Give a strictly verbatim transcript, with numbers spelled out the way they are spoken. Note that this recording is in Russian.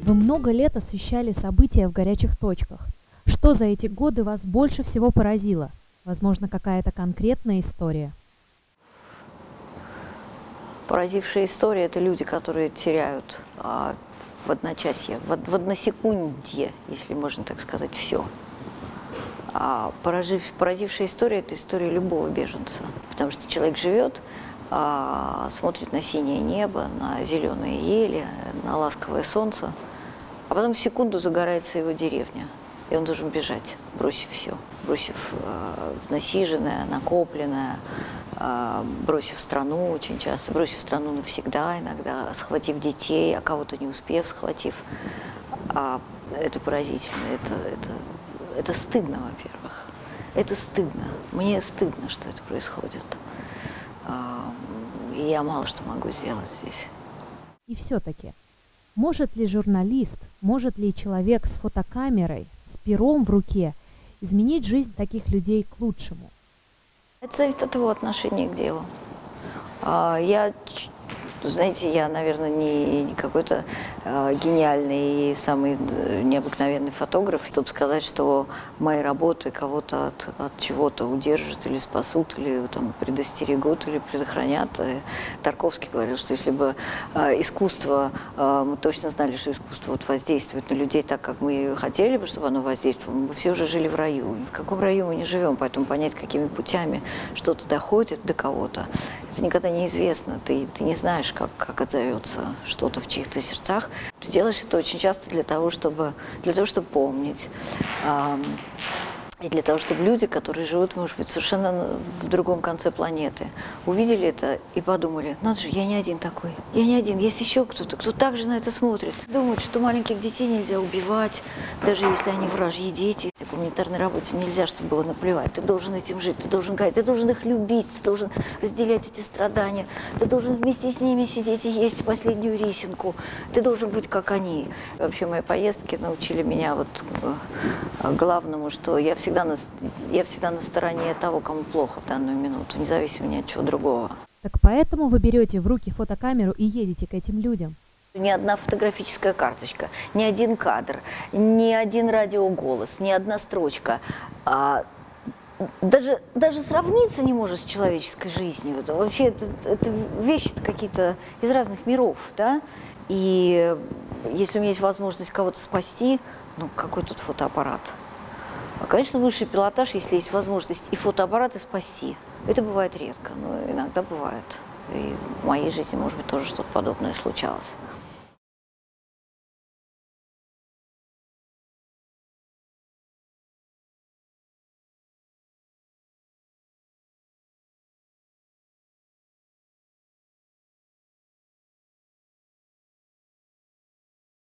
Вы много лет освещали события в горячих точках. Что за эти годы вас больше всего поразило? Возможно, какая-то конкретная история? Поразившая история – это люди, которые теряют а, в одночасье, в, в односекундье, если можно так сказать, все. А поразив, поразившая история – это история любого беженца, потому что человек живет, а, смотрит на синее небо, на зеленые ели, на ласковое солнце, а потом в секунду загорается его деревня, и он должен бежать, бросив все, бросив э, насиженное, накопленное, э, бросив страну очень часто, бросив страну навсегда иногда, схватив детей, а кого-то не успев схватив. А это поразительно, это, это, это стыдно, во-первых. Это стыдно. Мне стыдно, что это происходит. И я мало что могу сделать здесь. И все-таки, может ли журналист, может ли человек с фотокамерой, с пером в руке изменить жизнь таких людей к лучшему? Это зависит от его отношения к делу. Я, знаете, я, наверное, не, не какой-то э, гениальный и самый необыкновенный фотограф, чтобы сказать, что мои работы кого-то от, от чего-то удержат или спасут, или там, предостерегут, или предохранят. И Тарковский говорил, что если бы э, искусство, э, мы точно знали, что искусство вот, воздействует на людей так, как мы хотели бы, чтобы оно воздействовало, мы бы все уже жили в раю. И в каком раю мы не живем, поэтому понять, какими путями что-то доходит до кого-то, это никогда неизвестно. Ты, ты не знаешь, как, как отзовется что-то в чьих-то сердцах. Ты делаешь это очень часто для того, чтобы, для того, чтобы помнить. И для того, чтобы люди, которые живут, может быть, совершенно в другом конце планеты, увидели это и подумали: надо же, я не один такой, я не один, есть еще кто-то, кто также на это смотрит. Думают, что маленьких детей нельзя убивать, даже если они вражьи дети. В гуманитарной работе нельзя, чтобы было наплевать. Ты должен этим жить, ты должен гать, ты должен их любить, ты должен разделять эти страдания, ты должен вместе с ними сидеть и есть последнюю рисинку, ты должен быть как они. Вообще, мои поездки научили меня вот главному, что я всегда Всегда на, я всегда на стороне того, кому плохо в данную минуту, независимо ни от чего другого. Так поэтому вы берете в руки фотокамеру и едете к этим людям? Ни одна фотографическая карточка, ни один кадр, ни один радиоголос, ни одна строчка. А, даже, даже сравниться не может с человеческой жизнью. Это, вообще, это, это вещи какие-то из разных миров, да? И если у меня есть возможность кого-то спасти, ну какой тут фотоаппарат? Конечно, высший пилотаж, если есть возможность и фотоаппараты спасти. Это бывает редко, но иногда бывает. И в моей жизни, может быть, тоже что-то подобное случалось.